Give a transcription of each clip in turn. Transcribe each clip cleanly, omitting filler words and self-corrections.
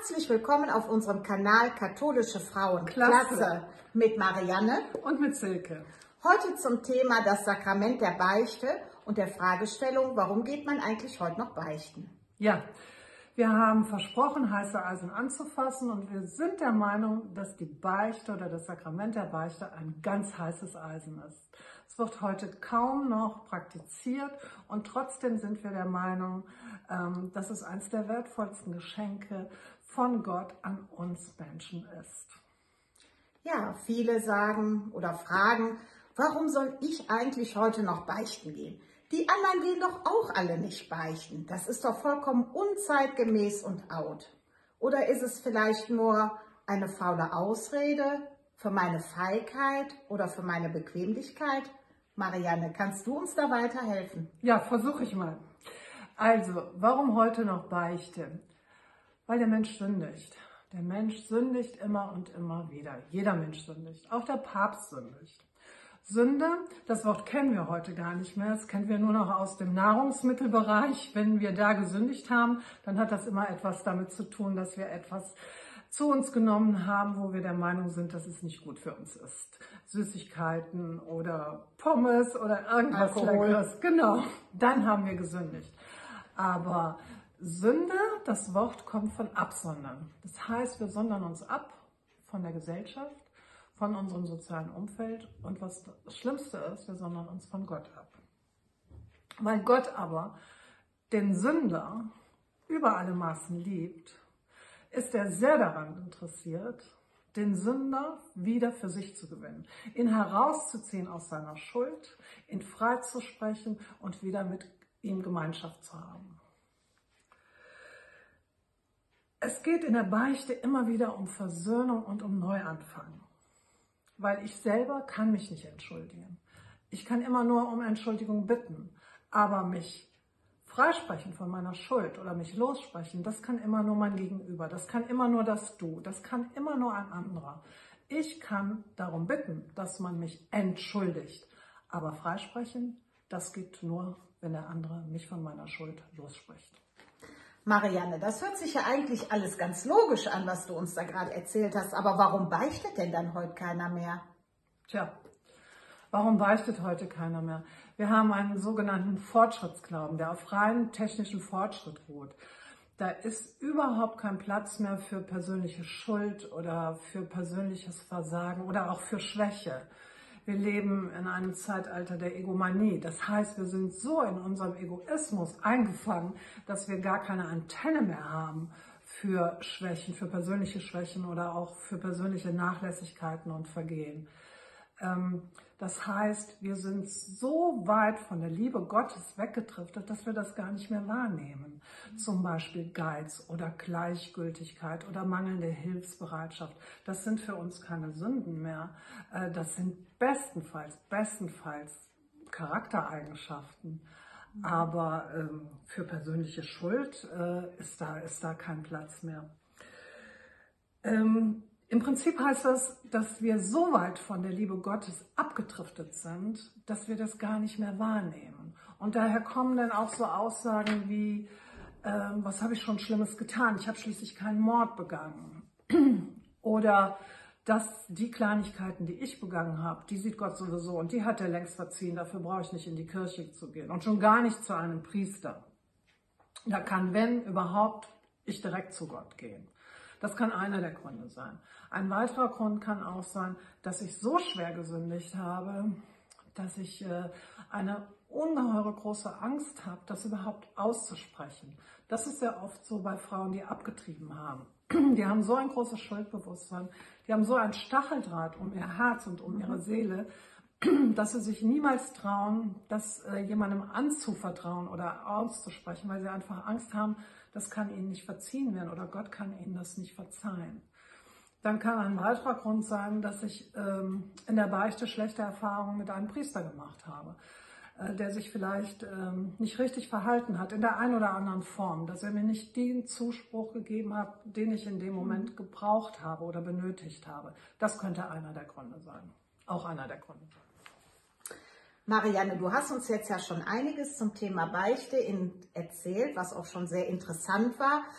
Herzlich willkommen auf unserem Kanal Katholische Frauen. Klasse mit Marianne und mit Silke. Heute zum Thema das Sakrament der Beichte und der Fragestellung, warum geht man eigentlich heute noch beichten? Ja, wir haben versprochen, heiße Eisen anzufassen und wir sind der Meinung, dass die Beichte oder das Sakrament der Beichte ein ganz heißes Eisen ist. Es wird heute kaum noch praktiziert und trotzdem sind wir der Meinung, dass es eines der wertvollsten Geschenke von Gott an uns Menschen ist. Ja, viele sagen oder fragen, warum soll ich eigentlich heute noch beichten gehen? Die anderen gehen doch auch alle nicht beichten. Das ist doch vollkommen unzeitgemäß und out. Oder ist es vielleicht nur eine faule Ausrede für meine Feigheit oder für meine Bequemlichkeit? Marianne, kannst du uns da weiterhelfen? Ja, versuche ich mal. Also, warum heute noch Beichte? Weil der Mensch sündigt. Der Mensch sündigt immer und immer wieder. Jeder Mensch sündigt. Auch der Papst sündigt. Sünde, das Wort kennen wir heute gar nicht mehr. Das kennen wir nur noch aus dem Nahrungsmittelbereich. Wenn wir da gesündigt haben, dann hat das immer etwas damit zu tun, dass wir etwas zu uns genommen haben, wo wir der Meinung sind, dass es nicht gut für uns ist. Süßigkeiten oder Pommes oder irgendwas Leckeres. Genau, dann haben wir gesündigt. Aber Sünde, das Wort kommt von absondern. Das heißt, wir sondern uns ab von der Gesellschaft, von unserem sozialen Umfeld und was das Schlimmste ist, wir sondern uns von Gott ab. Weil Gott aber den Sünder über alle Maßen liebt, ist er sehr daran interessiert, den Sünder wieder für sich zu gewinnen, ihn herauszuziehen aus seiner Schuld, ihn freizusprechen und wieder mit ihm Gemeinschaft zu haben. Es geht in der Beichte immer wieder um Versöhnung und um Neuanfang, weil ich selber kann mich nicht entschuldigen. Ich kann immer nur um Entschuldigung bitten, aber mich freisprechen von meiner Schuld oder mich lossprechen, das kann immer nur mein Gegenüber, das kann immer nur das Du, das kann immer nur ein anderer. Ich kann darum bitten, dass man mich entschuldigt, aber freisprechen, das geht nur, wenn der andere mich von meiner Schuld losspricht. Marianne, das hört sich ja eigentlich alles ganz logisch an, was du uns da gerade erzählt hast, aber warum beichtet denn dann heute keiner mehr? Tja, warum beichtet heute keiner mehr? Wir haben einen sogenannten Fortschrittsglauben, der auf rein technischen Fortschritt ruht. Da ist überhaupt kein Platz mehr für persönliche Schuld oder für persönliches Versagen oder auch für Schwäche. Wir leben in einem Zeitalter der Egomanie. Das heißt, wir sind so in unserem Egoismus eingefangen, dass wir gar keine Antenne mehr haben für Schwächen, für persönliche Schwächen oder auch für persönliche Nachlässigkeiten und Vergehen. Das heißt, wir sind so weit von der Liebe Gottes weggedriftet, dass wir das gar nicht mehr wahrnehmen. Zum Beispiel Geiz oder Gleichgültigkeit oder mangelnde Hilfsbereitschaft. Das sind für uns keine Sünden mehr. Das sind bestenfalls Charaktereigenschaften. Aber für persönliche Schuld ist da kein Platz mehr. Im Prinzip heißt das, dass wir so weit von der Liebe Gottes abgedriftet sind, dass wir das gar nicht mehr wahrnehmen. Und daher kommen dann auch so Aussagen wie, was habe ich schon Schlimmes getan? Ich habe schließlich keinen Mord begangen. Oder dass die Kleinigkeiten, die ich begangen habe, die sieht Gott sowieso und die hat er längst verziehen, dafür brauche ich nicht in die Kirche zu gehen und schon gar nicht zu einem Priester. Da kann, wenn überhaupt, ich direkt zu Gott gehen. Das kann einer der Gründe sein. Ein weiterer Grund kann auch sein, dass ich so schwer gesündigt habe, dass ich eine ungeheure große Angst habe, das überhaupt auszusprechen. Das ist sehr oft so bei Frauen, die abgetrieben haben. Die haben so ein großes Schuldbewusstsein, die haben so ein Stacheldraht um ihr Herz und um ihre Seele, dass sie sich niemals trauen, das jemandem anzuvertrauen oder auszusprechen, weil sie einfach Angst haben, das kann ihnen nicht verziehen werden oder Gott kann ihnen das nicht verzeihen. Dann kann ein weiterer Grund sein, dass ich in der Beichte schlechte Erfahrungen mit einem Priester gemacht habe, der sich vielleicht nicht richtig verhalten hat in der einen oder anderen Form, dass er mir nicht den Zuspruch gegeben hat, den ich in dem Moment gebraucht habe oder benötigt habe. Das könnte einer der Gründe sein, auch einer der Gründe. Marianne, du hast uns jetzt ja schon einiges zum Thema Beichte erzählt, was auch schon sehr interessant war.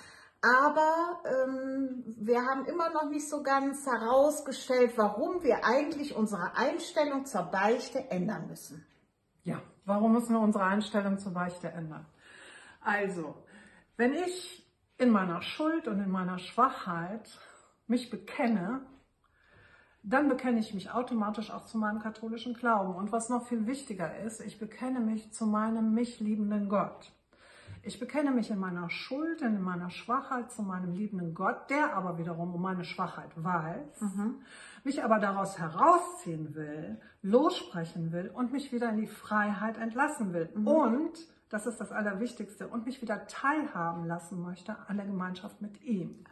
Aber wir haben immer noch nicht so ganz herausgestellt, warum wir eigentlich unsere Einstellung zur Beichte ändern müssen. Ja, warum müssen wir unsere Einstellung zur Beichte ändern? Also, wenn ich in meiner Schuld und in meiner Schwachheit mich bekenne, dann bekenne ich mich automatisch auch zu meinem katholischen Glauben. Und was noch viel wichtiger ist, ich bekenne mich zu meinem mich liebenden Gott. Ich bekenne mich in meiner Schuld, in meiner Schwachheit zu meinem liebenden Gott, der aber wiederum um meine Schwachheit weiß, mich aber daraus herausziehen will, lossprechen will und mich wieder in die Freiheit entlassen will. Und, das ist das Allerwichtigste, und mich wieder teilhaben lassen möchte an der Gemeinschaft mit ihm.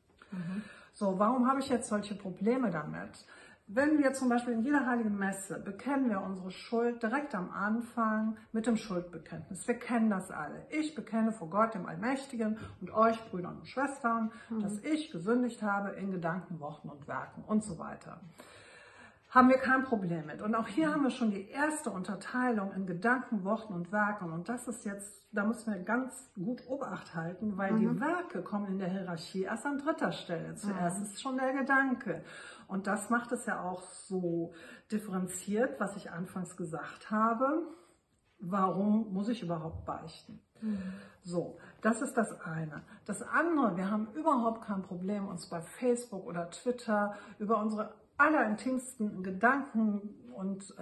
So, warum habe ich jetzt solche Probleme damit? Wenn wir zum Beispiel in jeder heiligen Messe bekennen wir unsere Schuld direkt am Anfang mit dem Schuldbekenntnis. Wir kennen das alle. Ich bekenne vor Gott, dem Allmächtigen, und euch, Brüdern und Schwestern, dass ich gesündigt habe in Gedanken, Worten und Werken und so weiter. Haben wir kein Problem mit. Und auch hier haben wir schon die erste Unterteilung in Gedanken, Worten und Werken. Und das ist jetzt, da müssen wir ganz gut Obacht halten, weil die Werke kommen in der Hierarchie erst an dritter Stelle. Zuerst ist schon der Gedanke. Und das macht es ja auch so differenziert, was ich anfangs gesagt habe. Warum muss ich überhaupt beichten? So, das ist das eine. Das andere, wir haben überhaupt kein Problem, uns bei Facebook oder Twitter über unsere allerintimsten Gedanken und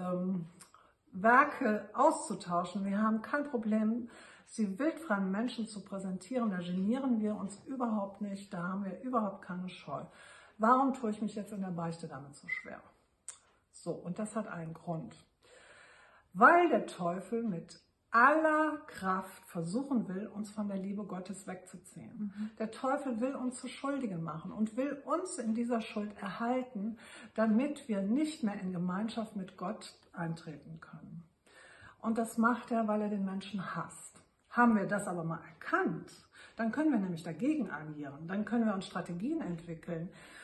Werke auszutauschen. Wir haben kein Problem, sie wildfreien Menschen zu präsentieren. Da genieren wir uns überhaupt nicht. Da haben wir überhaupt keine Scheu. Warum tue ich mich jetzt in der Beichte damit so schwer? So, und das hat einen Grund. Weil der Teufel mit aller Kraft versuchen will, uns von der Liebe Gottes wegzuziehen. Der Teufel will uns zu Schuldigen machen und will uns in dieser Schuld erhalten, damit wir nicht mehr in Gemeinschaft mit Gott eintreten können. Und das macht er, weil er den Menschen hasst. Haben wir das aber mal erkannt, dann können wir nämlich dagegen agieren. Dann können wir uns Strategien entwickeln,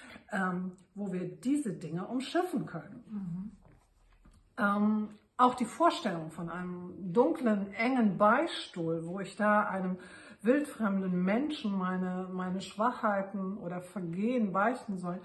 wo wir diese Dinge umschiffen können. Auch die Vorstellung von einem dunklen, engen Beichtstuhl, wo ich da einem wildfremden Menschen meine Schwachheiten oder Vergehen beichten soll,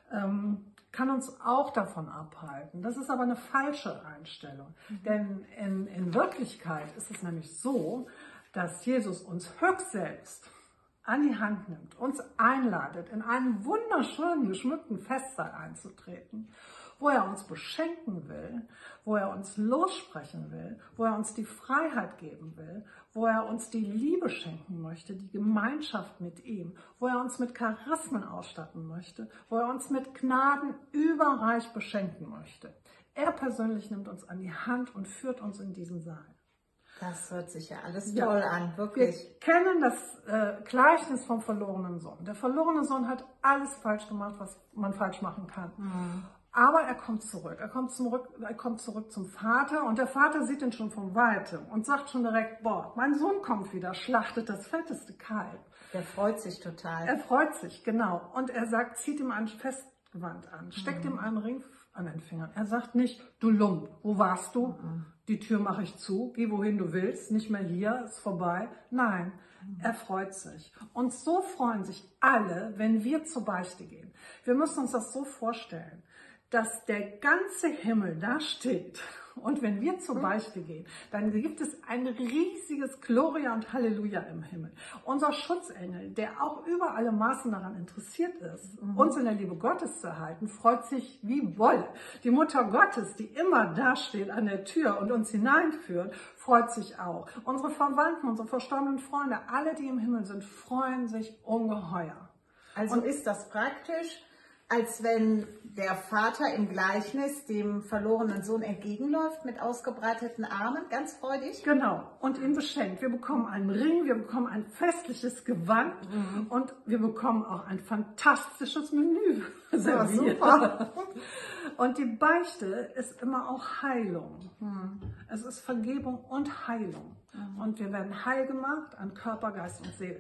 kann uns auch davon abhalten. Das ist aber eine falsche Einstellung. Denn in Wirklichkeit ist es nämlich so, dass Jesus uns höchst selbst an die Hand nimmt, uns einladet, in einen wunderschönen, geschmückten Festsaal einzutreten, wo er uns beschenken will, wo er uns lossprechen will, wo er uns die Freiheit geben will, wo er uns die Liebe schenken möchte, die Gemeinschaft mit ihm, wo er uns mit Charismen ausstatten möchte, wo er uns mit Gnaden überreich beschenken möchte. Er persönlich nimmt uns an die Hand und führt uns in diesen Saal. Das hört sich ja alles toll an, wirklich. Wir kennen das Gleichnis vom verlorenen Sohn. Der verlorene Sohn hat alles falsch gemacht, was man falsch machen kann. Aber er kommt zurück. Er kommt zurück zum Vater und der Vater sieht ihn schon von Weitem und sagt schon direkt, boah, mein Sohn kommt wieder, schlachtet das fetteste Kalb. Der freut sich total. Er freut sich, genau. Und er sagt, zieht ihm ein Festgewand an, steckt ihm einen Ring an den Fingern. Er sagt nicht, du Lump, wo warst du? Die Tür mache ich zu, geh wohin du willst, nicht mehr hier, ist vorbei. Nein, er freut sich. Und so freuen sich alle, wenn wir zur Beichte gehen. Wir müssen uns das so vorstellen, dass der ganze Himmel da steht. Und wenn wir zur Beichte gehen, dann gibt es ein riesiges Gloria und Halleluja im Himmel. Unser Schutzengel, der auch über alle Maßen daran interessiert ist, uns in der Liebe Gottes zu erhalten, freut sich wie Bolle. Die Mutter Gottes, die immer da steht an der Tür und uns hineinführt, freut sich auch. Unsere Verwandten, unsere verstorbenen Freunde, alle, die im Himmel sind, freuen sich ungeheuer. Also ist das praktisch, als wenn der Vater im Gleichnis dem verlorenen Sohn entgegenläuft mit ausgebreiteten Armen, ganz freudig. Genau, und ihn beschenkt. Wir bekommen einen Ring, wir bekommen ein festliches Gewand und wir bekommen auch ein fantastisches Menü serviert. Ja, super. Und die Beichte ist immer auch Heilung. Es ist Vergebung und Heilung. Und wir werden heil gemacht an Körper, Geist und Seele.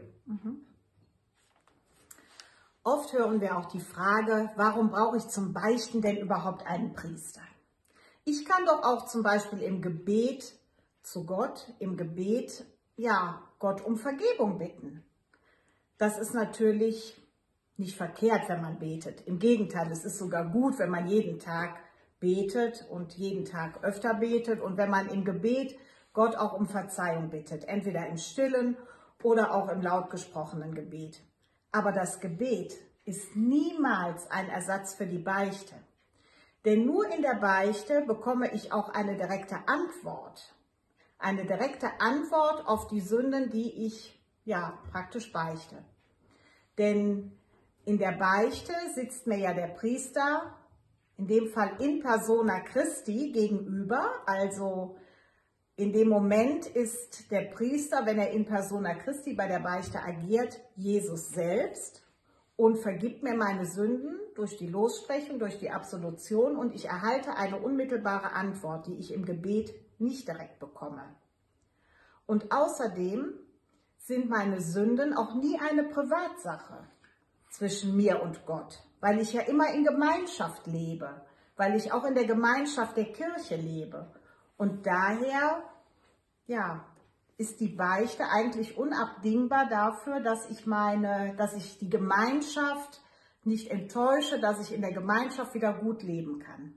Oft hören wir auch die Frage, warum brauche ich zum Beichten denn überhaupt einen Priester? Ich kann doch auch zum Beispiel im Gebet zu Gott, im Gebet, ja, Gott um Vergebung bitten. das ist natürlich nicht verkehrt, wenn man betet. Im Gegenteil, es ist sogar gut, wenn man jeden Tag betet und jeden Tag öfter betet und wenn man im Gebet Gott auch um Verzeihung bittet, entweder im stillen oder auch im laut gesprochenen Gebet. Aber das Gebet ist niemals ein Ersatz für die Beichte. Denn nur in der Beichte bekomme ich auch eine direkte Antwort. Eine direkte Antwort auf die Sünden, die ich praktisch beichte. Denn in der Beichte sitzt mir ja der Priester, in dem Fall in persona Christi, gegenüber. Also in dem Moment ist der Priester, wenn er in persona Christi bei der Beichte agiert, Jesus selbst und vergibt mir meine Sünden durch die Lossprechung, durch die Absolution und ich erhalte eine unmittelbare Antwort, die ich im Gebet nicht direkt bekomme. Und außerdem sind meine Sünden auch nie eine Privatsache zwischen mir und Gott, weil ich ja immer in Gemeinschaft lebe, weil ich auch in der Gemeinschaft der Kirche lebe. Und daher, ist die Beichte eigentlich unabdingbar dafür, dass ich die Gemeinschaft nicht enttäusche, dass ich in der Gemeinschaft wieder gut leben kann.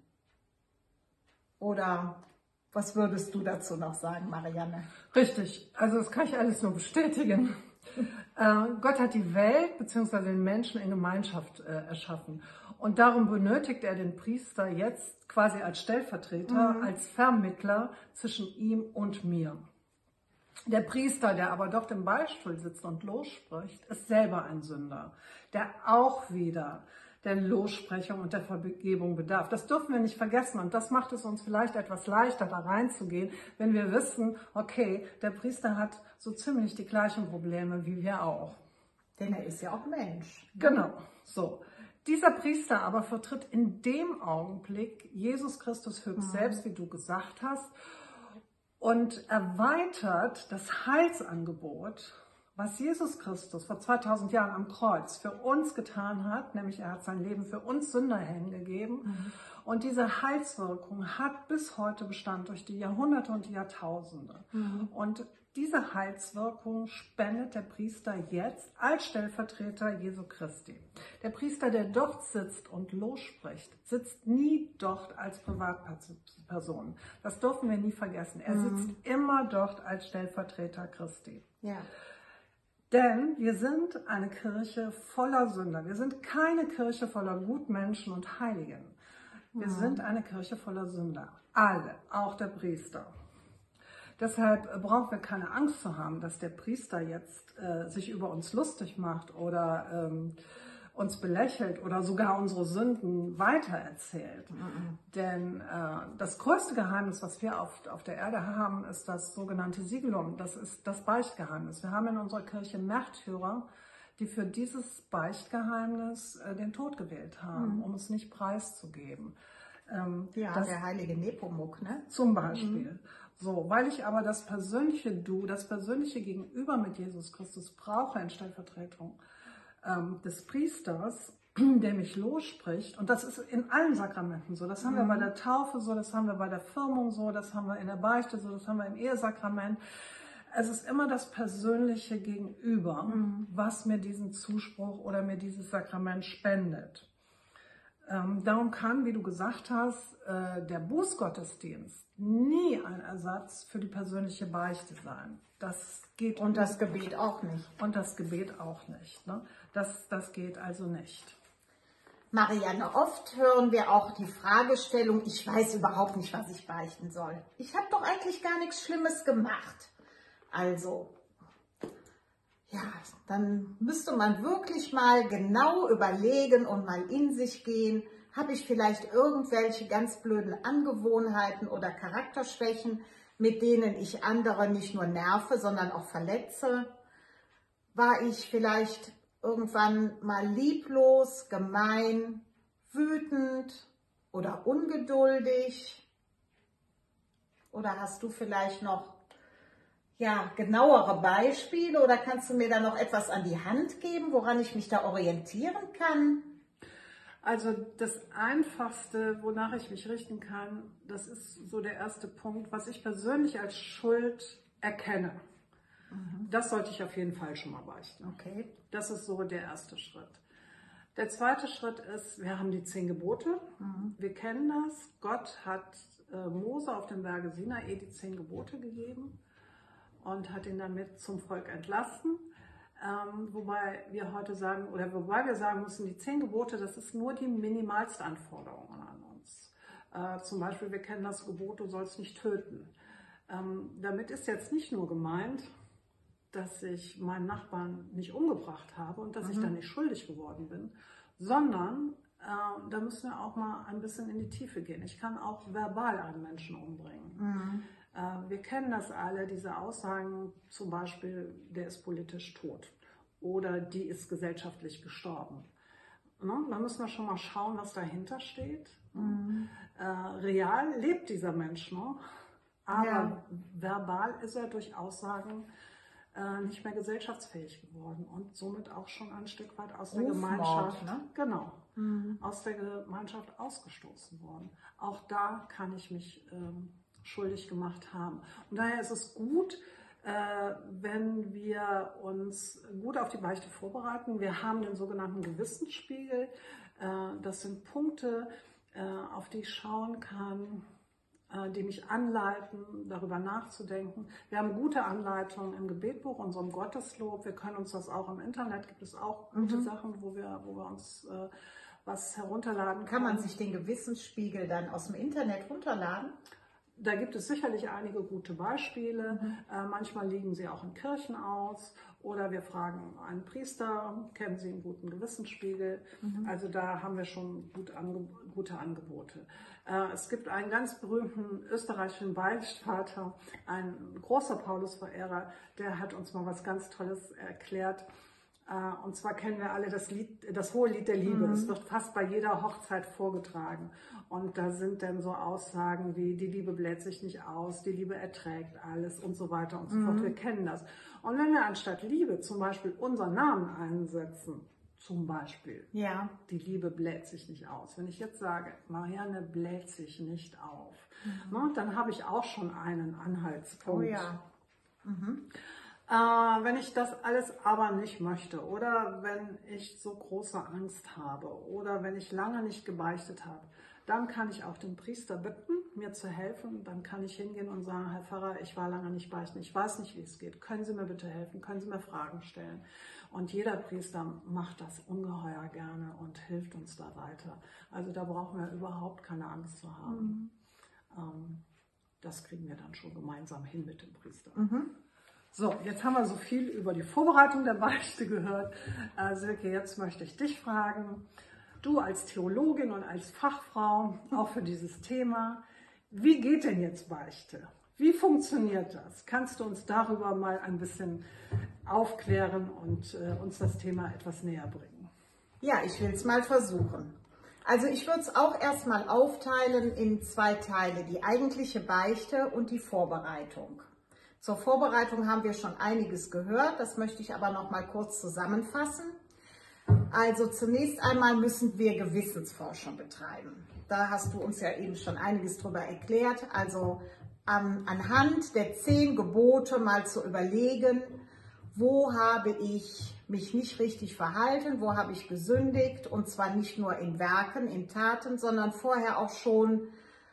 Oder was würdest du dazu noch sagen, Marianne? Richtig, also das kann ich alles nur bestätigen. Gott hat die Welt bzw. den Menschen in Gemeinschaft erschaffen. Und darum benötigt er den Priester jetzt quasi als Stellvertreter, als Vermittler zwischen ihm und mir. Der Priester, der aber dort im Beistuhl sitzt und losspricht, ist selber ein Sünder, der auch wieder der Lossprechung und der Vergebung bedarf. Das dürfen wir nicht vergessen und das macht es uns vielleicht etwas leichter, da reinzugehen, wenn wir wissen, okay, der Priester hat so ziemlich die gleichen Probleme wie wir auch. Denn er ist ja auch Mensch. Genau, so. Dieser Priester aber vertritt in dem Augenblick Jesus Christus höchst selbst, wie du gesagt hast, und erweitert das Heilsangebot, was Jesus Christus vor 2000 Jahren am Kreuz für uns getan hat, nämlich er hat sein Leben für uns Sünder hingegeben. Und diese Heilswirkung hat bis heute Bestand durch die Jahrhunderte und die Jahrtausende. Und diese Heilswirkung spendet der Priester jetzt als Stellvertreter Jesu Christi. Der Priester, der dort sitzt und losspricht, sitzt nie dort als Privatperson. Das dürfen wir nie vergessen. Er sitzt immer dort als Stellvertreter Christi. Ja. Denn wir sind eine Kirche voller Sünder. Wir sind keine Kirche voller Gutmenschen und Heiligen. Wir sind eine Kirche voller Sünder. Alle, auch der Priester. Deshalb brauchen wir keine Angst zu haben, dass der Priester jetzt sich über uns lustig macht oder uns belächelt oder sogar unsere Sünden weitererzählt. Denn das größte Geheimnis, was wir auf der Erde haben, ist das sogenannte Sigillum. Das ist das Beichtgeheimnis. Wir haben in unserer Kirche Märtyrer, die für dieses Beichtgeheimnis den Tod gewählt haben, um es nicht preiszugeben. Der heilige Nepomuk, ne? Zum Beispiel. So, weil ich aber das persönliche das persönliche Gegenüber mit Jesus Christus brauche in Stellvertretung des Priesters, der mich losspricht. Und das ist in allen Sakramenten so. Das haben wir bei der Taufe so, das haben wir bei der Firmung so, das haben wir in der Beichte so, das haben wir im Ehesakrament. Es ist immer das persönliche Gegenüber, was mir diesen Zuspruch oder mir dieses Sakrament spendet. Darum kann, wie du gesagt hast, der Bußgottesdienst nie ein Ersatz für die persönliche Beichte sein. Das geht Und das Gebet auch nicht. Und das Gebet auch nicht. Ne? Das geht also nicht. Marianne, oft hören wir auch die Fragestellung, ich weiß überhaupt nicht, was ich beichten soll. Ich habe doch eigentlich gar nichts Schlimmes gemacht. Also, dann müsste man wirklich mal genau überlegen und mal in sich gehen. Habe ich vielleicht irgendwelche ganz blöden Angewohnheiten oder Charakterschwächen, mit denen ich andere nicht nur nerve, sondern auch verletze? War ich vielleicht irgendwann mal lieblos, gemein, wütend oder ungeduldig? Oder hast du vielleicht noch genauere Beispiele oder kannst du mir da noch etwas an die Hand geben, woran ich mich da orientieren kann? Also das Einfachste, wonach ich mich richten kann, das ist so der erste Punkt, was ich persönlich als Schuld erkenne. Das sollte ich auf jeden Fall schon mal beichten. Okay. Das ist so der erste Schritt. Der zweite Schritt ist, wir haben die 10 Gebote. Wir kennen das. Gott hat Mose auf dem Berge Sinai die 10 Gebote gegeben und hat ihn damit zum Volk entlassen. Wobei wir heute sagen, oder wobei wir sagen müssen, die 10 Gebote, das ist nur die minimalste Anforderung an uns. Zum Beispiel, wir kennen das Gebot, du sollst nicht töten. Damit ist jetzt nicht nur gemeint, dass ich meinen Nachbarn nicht umgebracht habe und dass ich dann nicht schuldig geworden bin, sondern da müssen wir auch mal ein bisschen in die Tiefe gehen. Ich kann auch verbal einen Menschen umbringen. Wir kennen das alle, diese Aussagen, zum Beispiel, der ist politisch tot oder die ist gesellschaftlich gestorben. Ne? Da müssen wir schon mal schauen, was dahinter steht. Real lebt dieser Mensch noch, aber verbal ist er durch Aussagen nicht mehr gesellschaftsfähig geworden und somit auch schon ein Stück weit aus der Gemeinschaft, genau, aus der Gemeinschaft ausgestoßen worden. Auch da kann ich mich schuldig gemacht haben. Und daher ist es gut, wenn wir uns gut auf die Beichte vorbereiten. Wir haben den sogenannten Gewissensspiegel. Das sind Punkte, auf die ich schauen kann, die mich anleiten, darüber nachzudenken. Wir haben gute Anleitungen im Gebetbuch, unserem Gotteslob. Wir können uns das auch im Internet, gibt es auch gute Sachen, wo wir uns was herunterladen können. Kann man sich den Gewissensspiegel dann aus dem Internet runterladen? Da gibt es sicherlich einige gute Beispiele. Manchmal liegen sie auch in Kirchen aus oder wir fragen einen Priester, kennen Sie einen guten Gewissensspiegel? Also da haben wir schon gute Angebote. Es gibt einen ganz berühmten österreichischen Beichtvater, ein großer Paulusverehrer, der hat uns mal was ganz Tolles erklärt. Und zwar kennen wir alle das hohe Lied der Liebe. Es wird fast bei jeder Hochzeit vorgetragen. Und da sind dann so Aussagen wie, die Liebe bläht sich nicht aus, die Liebe erträgt alles und so weiter und so fort. Wir kennen das. Und wenn wir anstatt Liebe zum Beispiel unseren Namen einsetzen, zum Beispiel, die Liebe bläht sich nicht aus. Wenn ich jetzt sage, Marianne bläht sich nicht auf, ne, dann habe ich auch schon einen Anhaltspunkt. Wenn ich das alles aber nicht möchte oder wenn ich so große Angst habe oder wenn ich lange nicht gebeichtet habe, dann kann ich auch den Priester bitten, mir zu helfen. Dann kann ich hingehen und sagen, Herr Pfarrer, ich war lange nicht beichten, ich weiß nicht, wie es geht. Können Sie mir bitte helfen? Können Sie mir Fragen stellen? Und jeder Priester macht das ungeheuer gerne und hilft uns da weiter. Also da brauchen wir überhaupt keine Angst zu haben. Das kriegen wir dann schon gemeinsam hin mit dem Priester. So, jetzt haben wir so viel über die Vorbereitung der Beichte gehört. Silke, jetzt möchte ich dich fragen, du als Theologin und als Fachfrau, auch für dieses Thema, wie geht denn jetzt Beichte? Wie funktioniert das? Kannst du uns darüber mal ein bisschen aufklären und uns das Thema etwas näher bringen? Ja, ich will es mal versuchen. Also ich würde es auch erstmal aufteilen in 2 Teile, die eigentliche Beichte und die Vorbereitung. Zur Vorbereitung haben wir schon einiges gehört, das möchte ich aber noch mal kurz zusammenfassen. Also zunächst einmal müssen wir Gewissensforschung betreiben. Da hast du uns ja eben schon einiges drüber erklärt. Also anhand der 10 Gebote mal zu überlegen, wo habe ich mich nicht richtig verhalten, wo habe ich gesündigt, und zwar nicht nur in Werken, in Taten, sondern vorher auch schon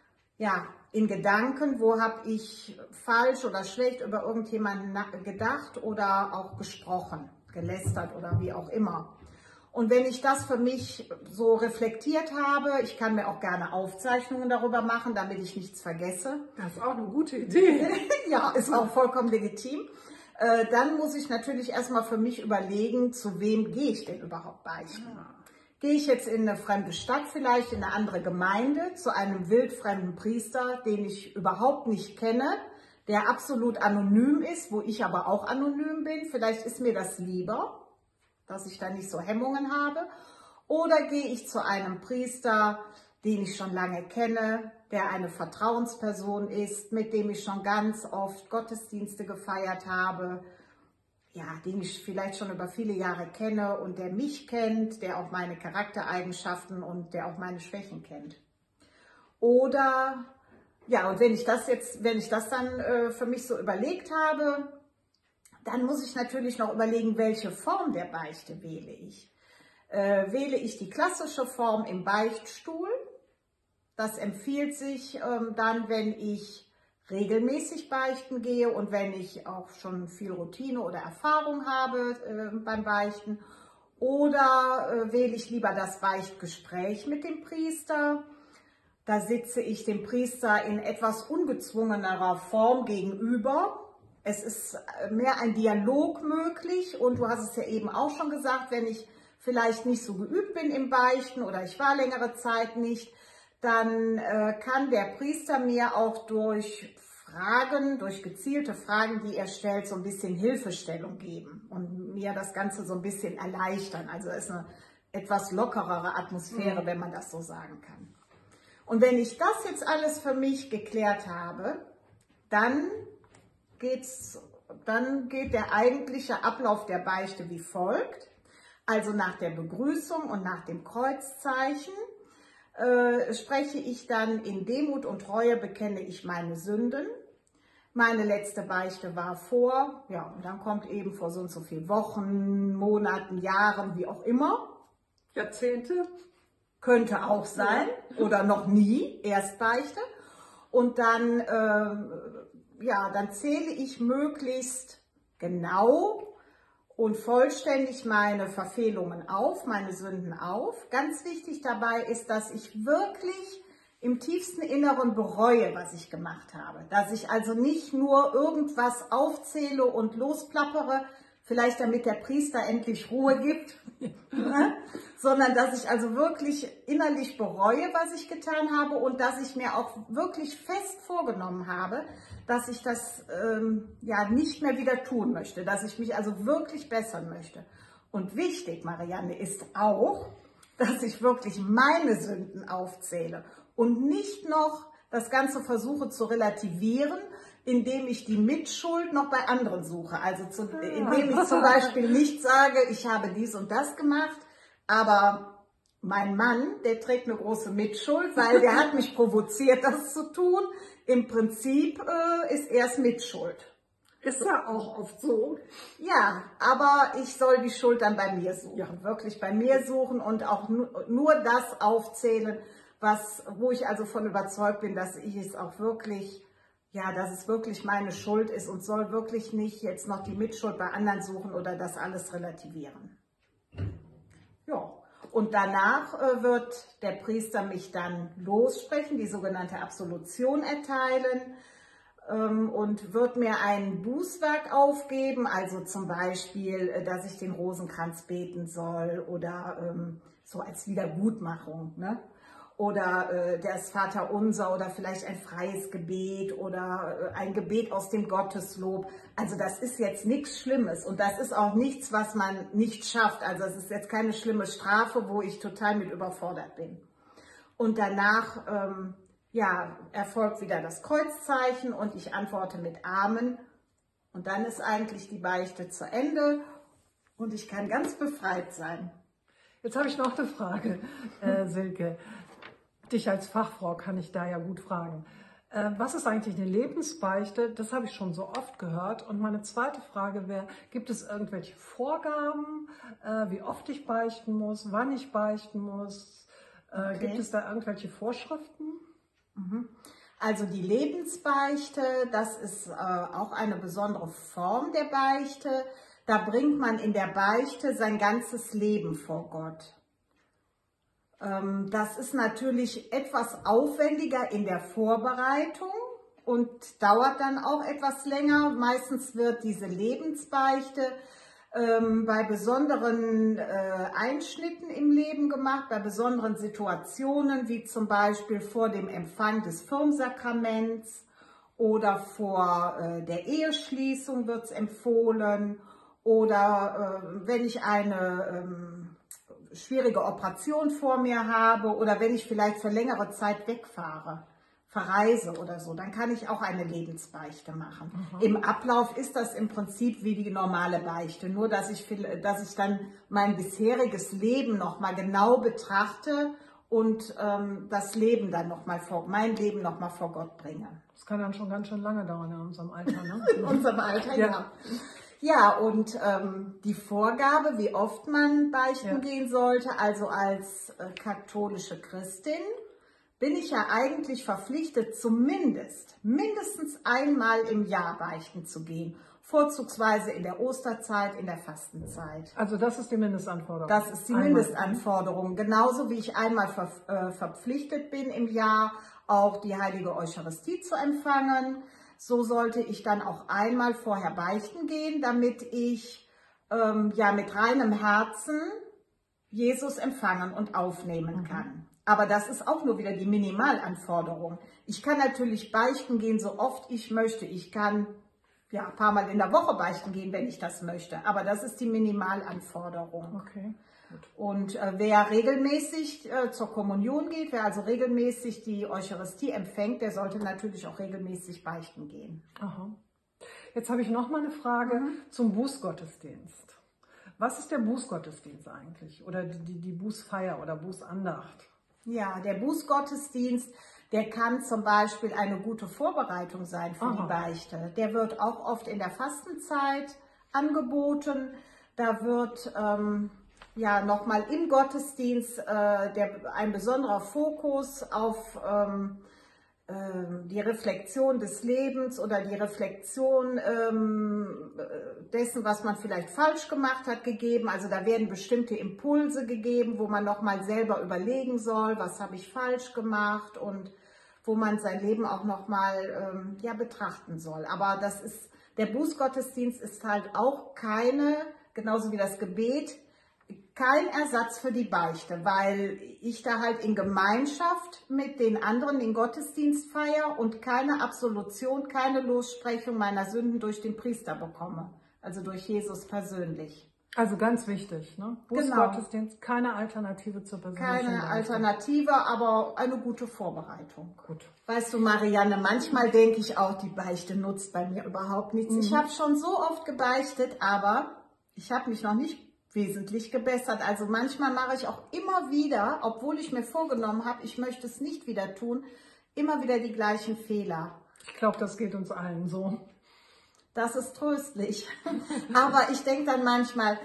in Gedanken, wo habe ich falsch oder schlecht über irgendjemanden gedacht oder auch gesprochen, gelästert oder wie auch immer. Und wenn ich das für mich so reflektiert habe, ich kann mir auch gerne Aufzeichnungen darüber machen, damit ich nichts vergesse. Das ist auch eine gute Idee. Ja, ist auch vollkommen legitim. Dann muss ich natürlich erstmal für mich überlegen, zu wem gehe ich denn überhaupt beichten. Gehe ich jetzt in eine fremde Stadt, vielleicht in eine andere Gemeinde, zu einem wildfremden Priester, den ich überhaupt nicht kenne, der absolut anonym ist, wo ich aber auch anonym bin. Vielleicht ist mir das lieber, dass ich da nicht so Hemmungen habe. Oder gehe ich zu einem Priester, den ich schon lange kenne, der eine Vertrauensperson ist, mit dem ich schon ganz oft Gottesdienste gefeiert habe, den ich vielleicht schon über viele Jahre kenne und der mich kennt, der auch meine Charaktereigenschaften und der auch meine Schwächen kennt. Oder, und wenn ich das dann für mich so überlegt habe, Dann muss ich natürlich noch überlegen, welche Form der Beichte wähle ich. Wähle ich die klassische Form im Beichtstuhl? Das empfiehlt sich dann, wenn ich regelmäßig beichten gehe und wenn ich auch schon viel Routine oder Erfahrung habe beim Beichten. Oder wähle ich lieber das Beichtgespräch mit dem Priester? Da sitze ich dem Priester in etwas ungezwungenerer Form gegenüber. Es ist mehr ein Dialog möglich und du hast es ja eben auch schon gesagt, wenn ich vielleicht nicht so geübt bin im Beichten oder ich war längere Zeit nicht, dann kann der Priester mir auch durch Fragen, durch gezielte Fragen, die er stellt, so ein bisschen Hilfestellung geben und mir das Ganze so ein bisschen erleichtern. Also es ist eine etwas lockerere Atmosphäre, wenn man das so sagen kann. Und wenn ich das jetzt alles für mich geklärt habe, dann geht der eigentliche Ablauf der Beichte wie folgt. Also nach der Begrüßung und nach dem Kreuzzeichen spreche ich dann: In Demut und Treue bekenne ich meine Sünden. Meine letzte Beichte war vor, ja, und dann kommt eben vor so und so vielen Wochen, Monaten, Jahren, wie auch immer. Jahrzehnte? Könnte auch sein, oder noch nie, Erstbeichte. Und dann, dann zähle ich möglichst genau und vollständig meine Verfehlungen auf, meine Sünden auf. Ganz wichtig dabei ist, dass ich wirklich im tiefsten Inneren bereue, was ich gemacht habe. Dass ich also nicht nur irgendwas aufzähle und losplappere, vielleicht damit der Priester endlich Ruhe gibt, sondern dass ich also wirklich innerlich bereue, was ich getan habe und dass ich mir auch wirklich fest vorgenommen habe, dass ich das nicht mehr wieder tun möchte, dass ich mich also wirklich bessern möchte. Und wichtig, Marianne, ist auch, dass ich wirklich meine Sünden aufzähle und nicht noch das Ganze versuche zu relativieren, indem ich die Mitschuld noch bei anderen suche. Also indem ich zum Beispiel nicht sage, ich habe dies und das gemacht, aber mein Mann, der trägt eine große Mitschuld, weil der hat mich provoziert, das zu tun. Im Prinzip ist er es Mitschuld. Ist ja auch oft so. Ja, aber ich soll die Schuld dann bei mir suchen, wirklich bei mir suchen und auch nur das aufzählen, wo ich also von überzeugt bin, dass ich es auch wirklich, dass es wirklich meine Schuld ist und soll wirklich nicht jetzt noch die Mitschuld bei anderen suchen oder das alles relativieren. Ja, und danach wird der Priester mich dann lossprechen, die sogenannte Absolution erteilen und wird mir ein Bußwerk aufgeben, also zum Beispiel, dass ich den Rosenkranz beten soll oder so als Wiedergutmachung, ne? Oder das Vaterunser oder vielleicht ein freies Gebet oder ein Gebet aus dem Gotteslob. Also das ist jetzt nichts Schlimmes und das ist auch nichts, was man nicht schafft. Also es ist jetzt keine schlimme Strafe, wo ich total mit überfordert bin. Und danach erfolgt wieder das Kreuzzeichen und ich antworte mit Amen. Und dann ist eigentlich die Beichte zu Ende und ich kann ganz befreit sein. Jetzt habe ich noch eine Frage, Silke. Dich als Fachfrau kann ich da ja gut fragen. Was ist eigentlich eine Lebensbeichte? Das habe ich schon so oft gehört. Und meine zweite Frage wäre, gibt es irgendwelche Vorgaben, wie oft ich beichten muss, wann ich beichten muss? Okay. Gibt es da irgendwelche Vorschriften? Also die Lebensbeichte, das ist auch eine besondere Form der Beichte. Da bringt man in der Beichte sein ganzes Leben vor Gott. Das ist natürlich etwas aufwendiger in der Vorbereitung und dauert dann auch etwas länger. Meistens wird diese Lebensbeichte bei besonderen Einschnitten im Leben gemacht, bei besonderen Situationen, wie zum Beispiel vor dem Empfang des Firmsakraments oder vor der Eheschließung wird es empfohlen oder wenn ich eine schwierige Operation vor mir habe oder wenn ich vielleicht für längere Zeit wegfahre, verreise oder so, dann kann ich auch eine Lebensbeichte machen. Im Ablauf ist das im Prinzip wie die normale Beichte, nur dass ich dann mein bisheriges Leben nochmal genau betrachte und das Leben dann mein Leben nochmal vor Gott bringe. Das kann dann schon ganz schön lange dauern in unserem Alter, ne? In unserem Alter, ja. Ja, und die Vorgabe, wie oft man beichten gehen sollte, also als katholische Christin, bin ich ja eigentlich verpflichtet, mindestens einmal im Jahr beichten zu gehen. Vorzugsweise in der Osterzeit, in der Fastenzeit. Also das ist die Mindestanforderung? Das ist die Mindestanforderung. Genauso wie ich einmal verpflichtet bin im Jahr, auch die heilige Eucharistie zu empfangen. So sollte ich dann auch einmal vorher beichten gehen, damit ich mit reinem Herzen Jesus empfangen und aufnehmen kann. Aber das ist auch nur wieder die Minimalanforderung. Ich kann natürlich beichten gehen, so oft ich möchte. Ich kann ein paar Mal in der Woche beichten gehen, wenn ich das möchte. Aber das ist die Minimalanforderung. Okay. Gut. Und wer regelmäßig zur Kommunion geht, wer also regelmäßig die Eucharistie empfängt, der sollte natürlich auch regelmäßig beichten gehen. Aha. Jetzt habe ich noch mal eine Frage zum Bußgottesdienst. Was ist der Bußgottesdienst eigentlich? Oder die Bußfeier oder Bußandacht? Ja, der Bußgottesdienst, der kann zum Beispiel eine gute Vorbereitung sein für die Beichte. Der wird auch oft in der Fastenzeit angeboten. Da wird nochmal im Gottesdienst ein besonderer Fokus auf die Reflexion des Lebens oder die Reflexion dessen, was man vielleicht falsch gemacht hat, gegeben. Also da werden bestimmte Impulse gegeben, wo man nochmal selber überlegen soll, was habe ich falsch gemacht, und wo man sein Leben auch nochmal betrachten soll. Aber der Bußgottesdienst ist halt auch genauso wie das Gebet, kein Ersatz für die Beichte, weil ich da halt in Gemeinschaft mit den anderen den Gottesdienst feiere und keine Absolution, keine Lossprechung meiner Sünden durch den Priester bekomme, also durch Jesus persönlich. Also ganz wichtig, ne? Bußgottesdienst, keine Alternative zur persönlichen Beichte. Keine Alternative, aber eine gute Vorbereitung. Gut. Weißt du, Marianne, manchmal denke ich auch, die Beichte nutzt bei mir überhaupt nichts. Ich habe schon so oft gebeichtet, aber ich habe mich noch nicht wesentlich gebessert. Also manchmal mache ich auch immer wieder, obwohl ich mir vorgenommen habe, ich möchte es nicht wieder tun, immer wieder die gleichen Fehler. Ich glaube, das geht uns allen so. Das ist tröstlich. Aber ich denke dann manchmal,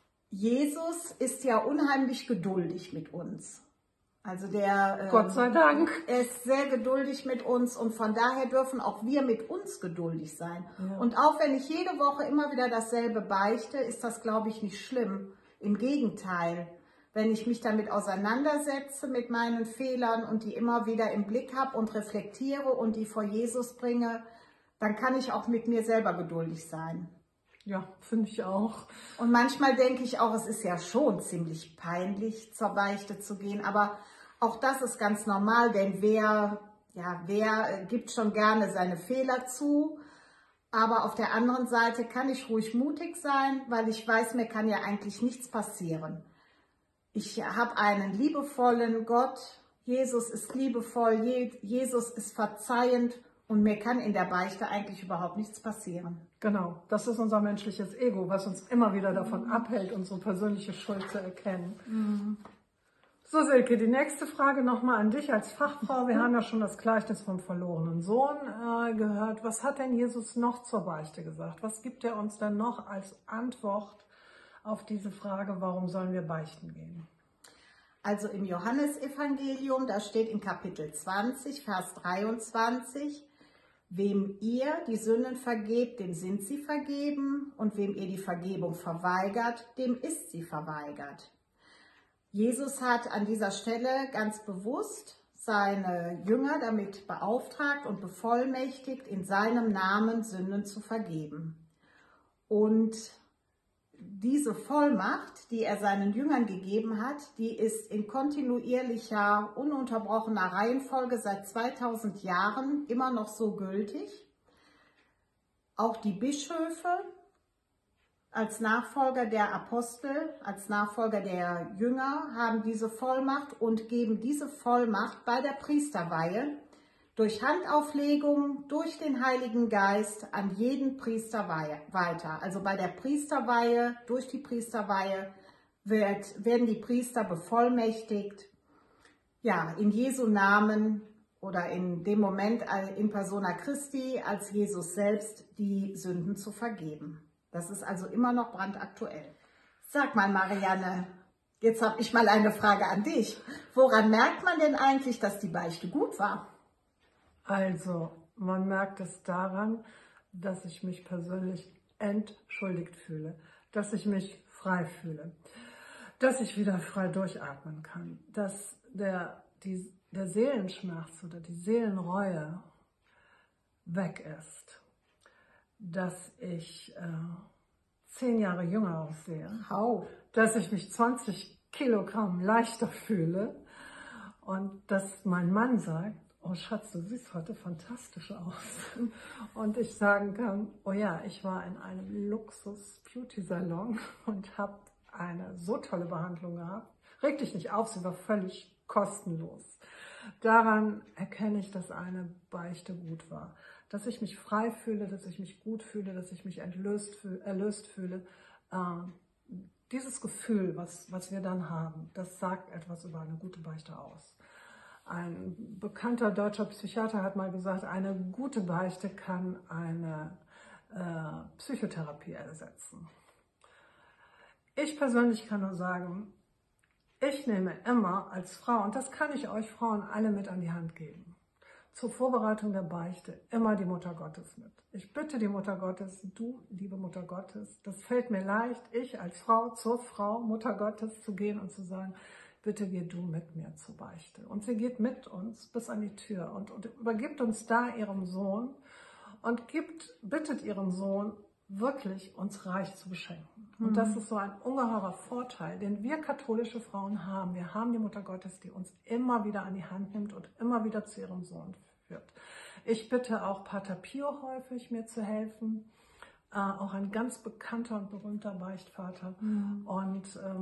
Jesus ist ja unheimlich geduldig mit uns. Also Gott sei Dank. Er ist sehr geduldig mit uns, und von daher dürfen auch wir mit uns geduldig sein. Ja. Und auch wenn ich jede Woche immer wieder dasselbe beichte, ist das, glaube ich, nicht schlimm. Im Gegenteil, wenn ich mich damit auseinandersetze mit meinen Fehlern und die immer wieder im Blick habe und reflektiere und die vor Jesus bringe, dann kann ich auch mit mir selber geduldig sein. Ja, finde ich auch. Und manchmal denke ich auch, es ist ja schon ziemlich peinlich, zur Beichte zu gehen, aber auch das ist ganz normal, denn wer gibt schon gerne seine Fehler zu, aber auf der anderen Seite kann ich ruhig mutig sein, weil ich weiß, mir kann ja eigentlich nichts passieren. Ich habe einen liebevollen Gott, Jesus ist liebevoll, Jesus ist verzeihend, und mir kann in der Beichte eigentlich überhaupt nichts passieren. Genau, das ist unser menschliches Ego, was uns immer wieder davon abhält, unsere persönliche Schuld zu erkennen. So, Silke, die nächste Frage nochmal an dich als Fachfrau. Wir haben ja schon das Gleichnis vom verlorenen Sohn gehört. Was hat denn Jesus noch zur Beichte gesagt? Was gibt er uns denn noch als Antwort auf diese Frage, warum sollen wir beichten gehen? Also im Johannesevangelium, da steht in Kapitel 20, Vers 23, wem ihr die Sünden vergebt, dem sind sie vergeben, und wem ihr die Vergebung verweigert, dem ist sie verweigert. Jesus hat an dieser Stelle ganz bewusst seine Jünger damit beauftragt und bevollmächtigt, in seinem Namen Sünden zu vergeben. Und diese Vollmacht, die er seinen Jüngern gegeben hat, die ist in kontinuierlicher, ununterbrochener Reihenfolge seit 2000 Jahren immer noch so gültig. Auch die Bischöfe als Nachfolger der Apostel, als Nachfolger der Jünger haben diese Vollmacht und geben diese Vollmacht bei der Priesterweihe durch Handauflegung, durch den Heiligen Geist an jeden Priester weiter. Also bei der Priesterweihe, durch die Priesterweihe werden die Priester bevollmächtigt, ja, in Jesu Namen oder in dem Moment in persona Christi als Jesus selbst die Sünden zu vergeben. Das ist also immer noch brandaktuell. Sag mal, Marianne, jetzt habe ich mal eine Frage an dich. Woran merkt man denn eigentlich, dass die Beichte gut war? Also, man merkt es daran, dass ich mich persönlich entschuldigt fühle, dass ich mich frei fühle, dass ich wieder frei durchatmen kann, dass der Seelenschmerz oder die Seelenreue weg ist, dass ich 10 Jahre jünger aussehe, dass ich mich 20 Kilogramm leichter fühle und dass mein Mann sagt, oh Schatz, du siehst heute fantastisch aus. Und ich sagen kann, oh ja, ich war in einem Luxus-Beauty-Salon und habe eine so tolle Behandlung gehabt. Reg dich nicht auf, sie war völlig kostenlos. Daran erkenne ich, dass eine Beichte gut war. Dass ich mich frei fühle, dass ich mich gut fühle, dass ich mich erlöst fühle. Dieses Gefühl, was wir dann haben, das sagt etwas über eine gute Beichte aus. Ein bekannter deutscher Psychiater hat mal gesagt, eine gute Beichte kann eine Psychotherapie ersetzen. Ich persönlich kann nur sagen, ich nehme immer als Frau, und das kann ich euch Frauen alle mit an die Hand geben, zur Vorbereitung der Beichte immer die Mutter Gottes mit. Ich bitte die Mutter Gottes, du, liebe Mutter Gottes, das fällt mir leicht, ich als Frau zur Frau, Mutter Gottes, zu gehen und zu sagen, bitte geh du mit mir zur Beichte. Und sie geht mit uns bis an die Tür und übergibt uns da ihrem Sohn und bittet ihren Sohn, wirklich uns reich zu beschenken. Und das ist so ein ungeheurer Vorteil, den wir katholische Frauen haben. Wir haben die Mutter Gottes, die uns immer wieder an die Hand nimmt und immer wieder zu ihrem Sohn führt. Ich bitte auch Pater Pio häufig, mir zu helfen. Auch ein ganz bekannter und berühmter Beichtvater. Und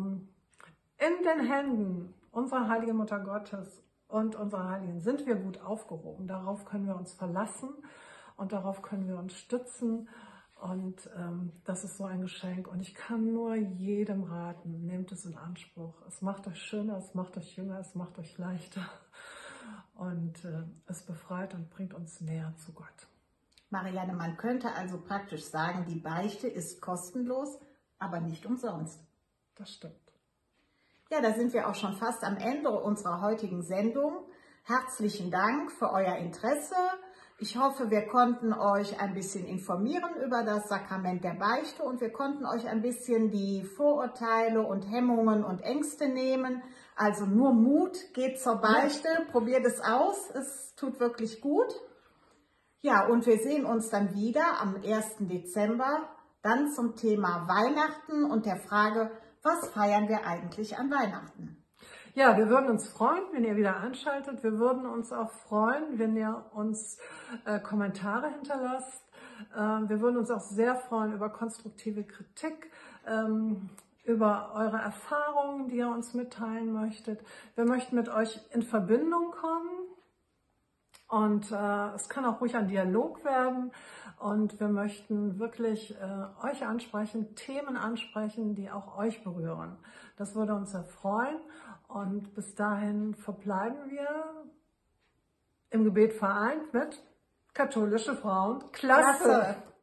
in den Händen unserer heiligen Mutter Gottes und unserer Heiligen sind wir gut aufgehoben. Darauf können wir uns verlassen und darauf können wir uns stützen. Und das ist so ein Geschenk. Und ich kann nur jedem raten, nehmt es in Anspruch. Es macht euch schöner, es macht euch jünger, es macht euch leichter. Und es befreit und bringt uns näher zu Gott. Marianne, man könnte also praktisch sagen, die Beichte ist kostenlos, aber nicht umsonst. Das stimmt. Ja, da sind wir auch schon fast am Ende unserer heutigen Sendung. Herzlichen Dank für euer Interesse. Ich hoffe, wir konnten euch ein bisschen informieren über das Sakrament der Beichte und wir konnten euch ein bisschen die Vorurteile und Hemmungen und Ängste nehmen. Also nur Mut, geht zur Beichte, probiert es aus, es tut wirklich gut. Ja, und wir sehen uns dann wieder am 1. Dezember, dann zum Thema Weihnachten und der Frage, was feiern wir eigentlich an Weihnachten? Ja, wir würden uns freuen, wenn ihr wieder einschaltet. Wir würden uns auch freuen, wenn ihr uns Kommentare hinterlasst. Wir würden uns auch sehr freuen über konstruktive Kritik, über eure Erfahrungen, die ihr uns mitteilen möchtet. Wir möchten mit euch in Verbindung kommen und es kann auch ruhig ein Dialog werden. Und wir möchten wirklich euch ansprechen, Themen ansprechen, die auch euch berühren. Das würde uns sehr freuen. Und bis dahin verbleiben wir im Gebet vereint mit katholische Frauen. Klasse!